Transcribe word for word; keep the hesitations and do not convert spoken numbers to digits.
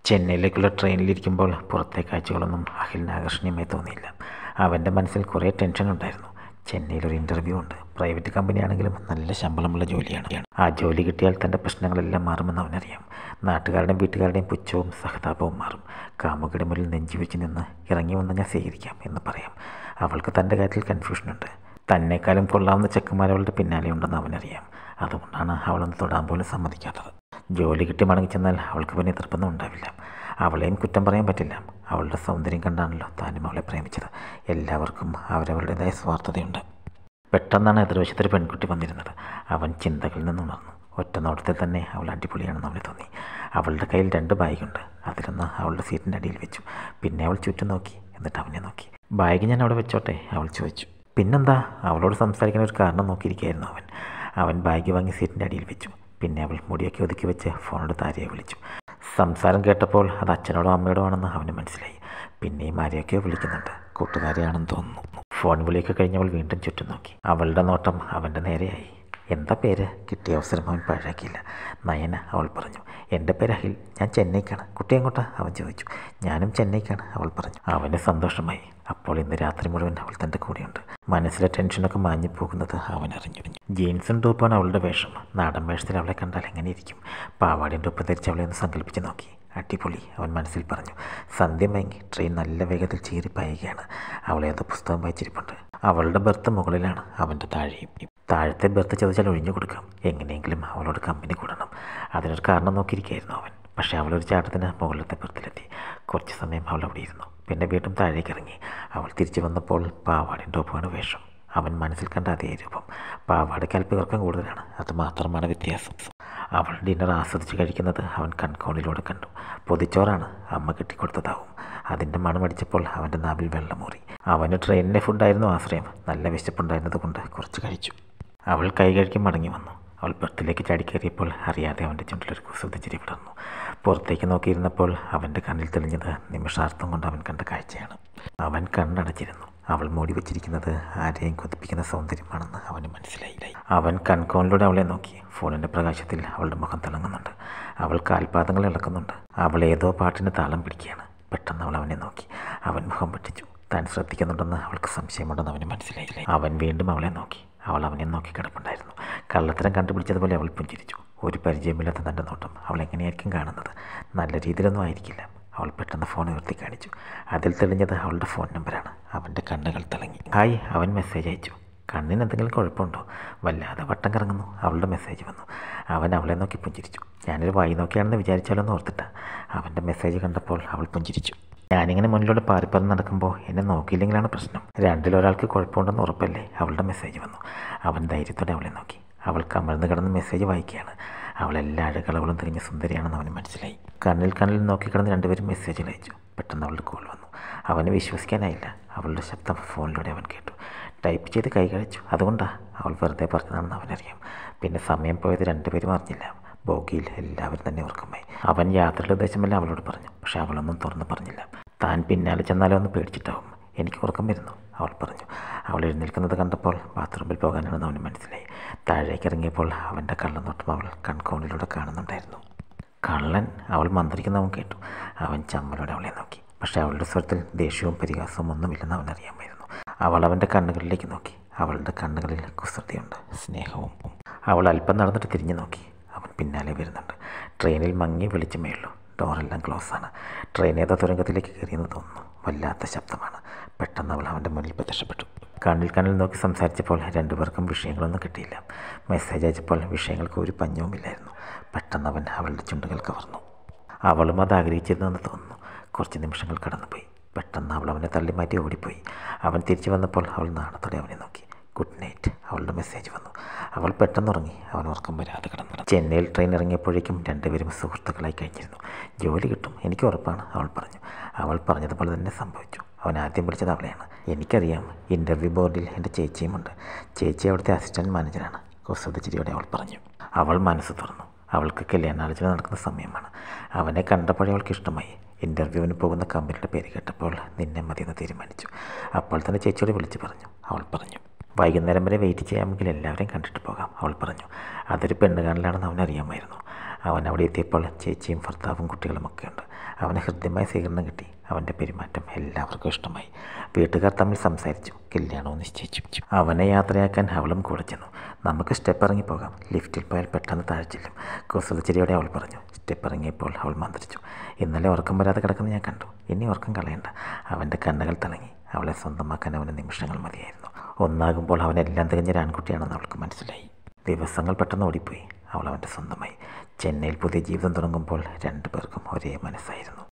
ചെന്നൈയിലേക്കുള്ള ട്രെയിനിലിരിക്കുമ്പോൾ പുറത്തെ കാഴ്ചകളൊന്നും അഖിലിന് ആകർഷണീയമായി തോന്നിയില്ല. അവൻ്റെ മനസ്സിൽ കുറേ ടെൻഷൻ ഉണ്ടായിരുന്നു. ചെന്നൈയിലൊരു ഇൻ്റർവ്യൂ ഉണ്ട്. പ്രൈവറ്റ് കമ്പനിയാണെങ്കിലും നല്ല ശമ്പളമുള്ള ജോലിയാണ്. ആ ജോലി കിട്ടിയാൽ തൻ്റെ പ്രശ്നങ്ങളെല്ലാം മാറുമെന്ന് അവനറിയാം. നാട്ടുകാരുടെയും വീട്ടുകാരുടെയും പുച്ഛവും സഹതാപവും മാറും. കാമുകിയുടെ മുന്നിൽ നെഞ്ചി വെച്ച് നിന്ന് ഇറങ്ങി വന്ന് ഞാൻ സ്വീകരിക്കാം എന്ന് പറയാം. അവൾക്ക് തൻ്റെ കാര്യത്തിൽ കൺഫ്യൂഷനുണ്ട്. തന്നെക്കാളും കൊള്ളാവുന്ന ചെക്കന്മാരവളുടെ പിന്നാലെ ഉണ്ടെന്ന് അവനറിയാം. അതുകൊണ്ടാണ് അവളൊന്ന് തൊടാൻ പോലും സമ്മതിക്കാത്തത്. ജോലി കിട്ടി മടങ്ങി ചെന്നാൽ അവൾക്ക് പിന്നെ എതിർപ്പൊന്നും ഉണ്ടാവില്ല. അവളെയും കുറ്റം പറയാൻ പറ്റില്ല. അവളുടെ സൗന്ദര്യം കണ്ടാണല്ലോ താനും അവളെ പ്രേമിച്ചത്. എല്ലാവർക്കും അവരവരുടേതായ സ്വാർത്ഥതയുണ്ട്. പെട്ടെന്നാണ് എതിർവശത്തൊരു പെൺകുട്ടി വന്നിരുന്നത്. അവൻ ചിന്തകളിൽ നിന്നുണർന്നു. ഒറ്റ നോട്ടത്തിൽ തന്നെ അവൾ അടിപൊളിയാണെന്ന് അവന് തോന്നി. അവളുടെ കയ്യിൽ രണ്ട് ബാഗുണ്ട്. അതിലൊന്ന് അവളുടെ സീറ്റിൻ്റെ അടിയിൽ വെച്ചു. പിന്നെ അവൾ ചുറ്റും നോക്കി. എന്നിട്ട് അവനെ നോക്കി. ബാഗ് ഞാൻ അവിടെ വെച്ചോട്ടെ, അവൾ ചോദിച്ചു. പിന്നെന്താ, അവളോട് സംസാരിക്കാൻ ഒരു കാരണം നോക്കിയിരിക്കുകയായിരുന്നു അവൻ. അവൻ ബാഗ് വാങ്ങി സീറ്റിൻ്റെ അടിയിൽ വെച്ചു. പിന്നെ അവൾ മുടിയൊക്കെ ഒതുക്കി വെച്ച് ഫോണോട് താരയെ വിളിച്ചു. സംസാരം കേട്ടപ്പോൾ അത് അച്ഛനോടോ അമ്മയോടോ ആണെന്ന് അവന് മനസ്സിലായി. പിന്നെയും ആരെയൊക്കെയോ വിളിക്കുന്നുണ്ട്. കൂട്ടുകാരെയാണെന്ന് തോന്നുന്നു. ഫോൺ വിളിയൊക്കെ കഴിഞ്ഞവൾ വീണ്ടും ചുറ്റും നോക്കി. അവളുടെ നോട്ടം അവൻ്റെ നേരെയായി. എന്താ പേര്? കിട്ടിയ അവസരം അവൻ പാഴാക്കിയില്ല. നയന, അവൾ പറഞ്ഞു. എൻ്റെ പേര് അഖിൽ, ഞാൻ ചെന്നൈക്കാണ്. കുട്ടി എങ്ങോട്ടാ? അവൻ ചോദിച്ചു. ഞാനും ചെന്നൈക്കാണ്, അവൾ പറഞ്ഞു. അവന് സന്തോഷമായി. അപ്പോൾ ഇന്ന് രാത്രി മുഴുവൻ അവൾ തൻ്റെ കൂടെയുണ്ട്. മനസ്സിലെ ടെൻഷനൊക്കെ മാഞ്ഞു പോകുന്നത് അവൻ അറിഞ്ഞു. ജീൻസും ടോപ്പാണ് അവളുടെ വേഷം. നാടൻ വേഷത്തിൽ അവളെ കണ്ടാൽ എങ്ങനെ ഇരിക്കും? പാവാടിയും ടോപ്പ് ധരിച്ച് അവളെ ഒന്ന് സങ്കല്പിച്ച് നോക്കി. അടിപൊളി, അവൻ മനസ്സിൽ പറഞ്ഞു. സന്ധ്യ മയങ്ങി. ട്രെയിൻ നല്ല വേഗത്തിൽ ചീറിപ്പായുകയാണ്. അവളേതോ പുസ്തകം വായിച്ചിരിപ്പുണ്ട്. അവളുടെ ബർത്ത് മുകളിലാണ്, അവൻ്റെ താഴെയും. താഴത്തെ ബർത്ത് ചോദിച്ചാൽ ഒഴിഞ്ഞു കൊടുക്കാം. എങ്ങനെയെങ്കിലും അവളോട് കമ്പനി കൂടണം. അതിനൊരു കാരണം നോക്കിയിരിക്കുകയായിരുന്നു അവൻ. പക്ഷേ അവളൊരു ചാട്ടത്തിന് മുകളിലത്തെ ബർത്തിലെത്തി. കുറച്ച് സമയം അവൾ അവിടെ ഇരുന്നു. പിന്നെ വീണ്ടും താഴേക്ക് ഇറങ്ങി. അവൾ തിരിച്ചു വന്നപ്പോൾ പാവാടയും ടോപ്പുമാണ് വേഷം. അവൻ മനസ്സിൽ കണ്ട അതേ രൂപം. പാവാടയ്ക്ക് അല്പം ഇറക്കം കൂടുതലാണ്. അത് മാത്രമാണ് വ്യത്യാസം. അവൾ ഡിന്നർ ആസ്വദിച്ച് കഴിക്കുന്നത് അവൻ കൺകോണിലൂടെ കണ്ടു. പൊതിച്ചോറാണ്, അമ്മ കെട്ടിക്കൊടുത്തതാവും. അതിൻ്റെ മണമടിച്ചപ്പോൾ അവൻ്റെ നാവിൽ വെള്ളമൂറി. അവന് ട്രെയിനിലെ ഫുഡായിരുന്നു ആശ്രയം. നല്ല വിശപ്പുണ്ടായിരുന്നത് കൊണ്ട് കുറച്ച് കഴിച്ചു. അവൾ കൈ കഴുകി മടങ്ങി വന്നു. അവൾ ബർത്തിലേക്ക് ചാടിക്കയറിയപ്പോൾ അറിയാതെ അവൻ്റെ ചുണ്ടിലൊരു കുസൃതിച്ചിരി വിടർന്നു. പുറത്തേക്ക് നോക്കിയിരുന്നപ്പോൾ അവൻ്റെ കണ്ണിൽ തെളിഞ്ഞത് നിമിഷാർത്ഥം കൊണ്ട് അവൻ കണ്ട കാഴ്ചയാണ്. അവൻ കണ്ണടച്ചിരുന്നു. അവൾ മൂടി വെച്ചിരിക്കുന്നത് ആരെയും കൊതിപ്പിക്കുന്ന സൗന്ദര്യമാണെന്ന് അവന് മനസ്സിലായി. അവൻ കൺകോണിലൂടെ അവളെ നോക്കി. ഫോണിൻ്റെ പ്രകാശത്തിൽ അവളുടെ മുഖം തിളങ്ങുന്നുണ്ട്. അവൾ കാൽപാദങ്ങൾ ഇളക്കുന്നുണ്ട്. അവൾ ഏതോ പാട്ടിന് താളം പിടിക്കുകയാണ്. പെട്ടെന്ന് അവൾ അവനെ നോക്കി. അവൻ മുഖം വെട്ടിച്ചു. താൻ ശ്രദ്ധിക്കുന്നുണ്ടെന്ന് അവൾക്ക് സംശയമുണ്ടെന്ന് അവന് മനസ്സിലായില്ലേ. അവൻ വീണ്ടും അവളെ നോക്കി. അവൾ അവനെ നോക്കി കിടപ്പുണ്ടായിരുന്നു. കള്ളത്തരം കണ്ടുപിടിച്ചതുപോലെ അവൾ പുഞ്ചിരിച്ചു. ഒരു പരിചയമില്ലാത്ത തൻ്റെ നോട്ടം. അവൾ എങ്ങനെയായിരിക്കും കാണുന്നത്? നല്ല രീതിയിലൊന്നും ആയിരിക്കില്ല. അവൾ പെട്ടെന്ന് ഫോൺ ഉയർത്തി കാണിച്ചു. അതിൽ തെളിഞ്ഞത് അവളുടെ ഫോൺ നമ്പറാണ്. അവൻ്റെ കണ്ണുകൾ തിളങ്ങി. ഹായ്, അവൻ മെസ്സേജ് അയച്ചു. കണ്ണിന് എന്തെങ്കിലും കുഴപ്പമുണ്ടോ? വല്ലാതെ വട്ടം കറങ്ങുന്നു. അവളുടെ മെസ്സേജ് വന്നു. അവൻ അവളെ നോക്കി പുഞ്ചിരിച്ചു. ഞാനൊരു വായി നോക്കിയാണെന്ന് വിചാരിച്ചാലോന്ന് ഓർത്തിട്ട. അവൻ്റെ മെസ്സേജ് കണ്ടപ്പോൾ അവൾ പുഞ്ചിരിച്ചു. ഞാനിങ്ങനെ മുന്നിലൂടെ പാറിപ്പറന്ന് നടക്കുമ്പോൾ എന്നെ നോക്കിയില്ലെങ്കിലാണ് പ്രശ്നം. രണ്ടിലൊരാൾക്ക് കുഴപ്പമുണ്ടെന്ന് ഉറപ്പല്ലേ? അവളുടെ മെസ്സേജ് വന്നു. അവൻ ധൈര്യത്തോടെ അവളെ നോക്കി. അവൾ കമഴ്ന്ന് കിടന്ന് മെസ്സേജ് വായിക്കുകയാണ്. അവളെല്ലാ അഴകളവളും തിരിഞ്ഞ സുന്ദരിയാണെന്ന് അവന് മനസ്സിലായി. കണ്ണിൽ കണ്ണിൽ നോക്കിക്കിടന്ന് രണ്ടുപേരും മെസ്സേജുകൾ അയച്ചു. പെട്ടെന്ന് അവളുടെ കോൾ വന്നു. അവന് വിശ്വസിക്കാനായില്ല. അവളുടെ ശബ്ദം ഫോണിലൂടെ അവൻ കേട്ടു. ടൈപ്പ് ചെയ്ത് കൈ കഴിച്ചു. അതുകൊണ്ടാണ് അവൾ വെറുതെ പറഞ്ഞതാണെന്ന് അവനറിയാം. പിന്നെ സമയം പോയത് രണ്ടുപേരും അറിഞ്ഞില്ല. ബോഗിയിൽ എല്ലാവരും തന്നെ ഉറക്കമായി. അവൻ യാത്രയുടെ ഉദ്ദേശമല്ല അവളോട് പറഞ്ഞു. പക്ഷെ അവളൊന്നും തുറന്ന് പറഞ്ഞില്ല. താൻ പിന്നാലെ ചെന്നാലോ ഒന്ന് പേടിച്ചിട്ടാവും. എനിക്ക് ഉറക്കം വരുന്നു, അവൾ പറഞ്ഞു. അവൾ എഴുന്നേൽക്കുന്നത് കണ്ടപ്പോൾ ബാത്റൂമിൽ പോകാനാണെന്ന് അവന് മനസ്സിലായി. താഴേക്ക് ഇറങ്ങിയപ്പോൾ അവൻ്റെ കള്ളനോട്ടം അവൾ കൺകോണിലൂടെ കാണുന്നുണ്ടായിരുന്നു. കള്ളൻ, അവൾ മന്ത്രിക്കുന്നവൻ കേട്ടു. അവൻ ചമ്മലോടെ അവളെ നോക്കി. പക്ഷേ അവളുടെ സ്വരത്തിൽ ദേഷ്യവും പരിഹാസവും ഒന്നുമില്ലെന്ന് അവനറിയാമായിരുന്നു. അവൾ അവൻ്റെ കണ്ണുകളിലേക്ക് നോക്കി. അവളുടെ കണ്ണുകളിൽ കുസൃതിയുണ്ട്, സ്നേഹവും. അവൾ അല്പം നടന്നിട്ട് തിരിഞ്ഞു നോക്കി. അവൻ പിന്നാലെ വരുന്നുണ്ട്. ട്രെയിനിൽ മങ്ങി വെളിച്ചമേയുള്ളൂ. ഡോറെല്ലാം ക്ലോസ് ആണ്. ട്രെയിൻ ഏതോ തുരങ്കത്തിലേക്ക് കയറിയെന്ന് തോന്നുന്നു. വല്ലാത്ത ശബ്ദമാണ്. പെട്ടെന്ന് അവൾ അവൻ്റെ മുന്നിൽ പ്രത്യക്ഷപ്പെട്ടു. കണ്ണിൽ കണ്ണിൽ നോക്കി സംസാരിച്ചപ്പോൾ രണ്ടുപേർക്കും വിഷയങ്ങളൊന്നും കിട്ടിയില്ല. മെസ്സേജ് അയച്ചപ്പോൾ വിഷയങ്ങൾക്ക് ഒരു പഞ്ഞവുമില്ലായിരുന്നു. പെട്ടെന്ന് അവൻ അവളുടെ ചുണ്ടുകൾ കവർന്നു. അവളും അത് ആഗ്രഹിച്ചിരുന്നെന്ന് തോന്നുന്നു. കുറച്ച് നിമിഷങ്ങൾ കടന്നുപോയി. പെട്ടെന്ന് അവൾ അവനെ തള്ളിമാറ്റി ഓടിപ്പോയി. അവൻ തിരിച്ചു വന്നപ്പോൾ അവൾ നാണത്തോടെ അവനെ നോക്കി. ഗുഡ് നൈറ്റ്, അവളുടെ മെസ്സേജ് വന്നു. അവൾ പെട്ടെന്നുറങ്ങി. അവൻ ഉറക്കം വരാതെ കിടന്നു. ചെന്നൈയിൽ ട്രെയിൻ ഇറങ്ങിയപ്പോഴേക്കും രണ്ടുപേരും സുഹൃത്തുക്കളായി കഴിഞ്ഞിരുന്നു. ജോലി കിട്ടും, എനിക്ക് ഉറപ്പാണ്, അവൾ പറഞ്ഞു. അവൾ പറഞ്ഞതുപോലെ തന്നെ സംഭവിച്ചു. അവൻ ആദ്യം വിളിച്ചത് അവളെയാണ്. എനിക്കറിയാം, ഇൻ്റർവ്യൂ ബോർഡിൽ എൻ്റെ ചേച്ചിയുമുണ്ട്. ചേച്ചി അവിടുത്തെ അസിസ്റ്റൻറ്റ് മാനേജറാണ്, കുസൃതിച്ചിരിയോടെ അവൾ പറഞ്ഞു. അവൾ മനസ്സ് തുറന്നു. അവൾക്ക് കല്യാണാലോചന നടക്കുന്ന സമയമാണ്. അവനെ കണ്ടപ്പോഴേ അവൾക്ക് ഇഷ്ടമായി. ഇൻ്റർവ്യൂവിന് പോകുന്ന കമ്പനിയുടെ പേര് കേട്ടപ്പോൾ നിന്നെ മതിയെന്ന് തീരുമാനിച്ചു. അപ്പോൾ തന്നെ ചേച്ചിയോട് വിളിച്ച് പറഞ്ഞു. അവൾ പറഞ്ഞു. വൈകുന്നേരം വരെ വെയിറ്റ് ചെയ്യാമെങ്കിൽ എല്ലാവരെയും കണ്ടിട്ട് പോകാം, അവൾ പറഞ്ഞു. അതൊരു പെണ്ണ് കാണലാണെന്ന് അവനറിയാമായിരുന്നു. അവൻ അവിടെ എത്തിയപ്പോൾ ചേച്ചിയും ഭർത്താവും കുട്ടികളുമൊക്കെ ഉണ്ട്. അവന് ഹൃദ്യമായ സ്വീകരണം കിട്ടി. അവൻ്റെ പെരുമാറ്റം എല്ലാവർക്കും ഇഷ്ടമായി. വീട്ടുകാർ തമ്മിൽ സംസാരിച്ചു. കല്യാണവും നിശ്ചയിച്ചു. അവനെ യാത്രയാക്കാൻ അവളും കൂടെ ചെന്നു. നമുക്ക് സ്റ്റെപ്പ് ഇറങ്ങിപ്പോകാം, ലിഫ്റ്റിൽ പോയാൽ പെട്ടെന്ന് താഴെ ചെല്ലും, കുസൃതിച്ചിരിയോടെ അവൾ പറഞ്ഞു. സ്റ്റെപ്പ് ഇറങ്ങിയപ്പോൾ അവൾ മന്ത്രിച്ചു. ഇന്നലെ ഉറക്കം വരാതെ കിടക്കുന്ന ഞാൻ കണ്ടു, ഇനി ഉറക്കം കളയണ്ട. അവൻ്റെ കണ്ണുകൾ തിളങ്ങി. അവളെ സ്വന്തമാക്കാൻ അവന് നിമിഷങ്ങൾ മതിയായിരുന്നു. ഒന്നാകുമ്പോൾ അവനെല്ലാം തികഞ്ഞൊരു ആൺകുട്ടിയാണെന്ന് അവൾക്ക് മനസ്സിലായി. ദിവസങ്ങൾ പെട്ടെന്ന് ഓടിപ്പോയി. അവൾ അവൻ്റെ സ്വന്തമായി. ചെന്നൈയിൽ പുതിയ ജീവിതം തുടങ്ങുമ്പോൾ രണ്ടു പേർക്കും ഒരേ മനസ്സായിരുന്നു.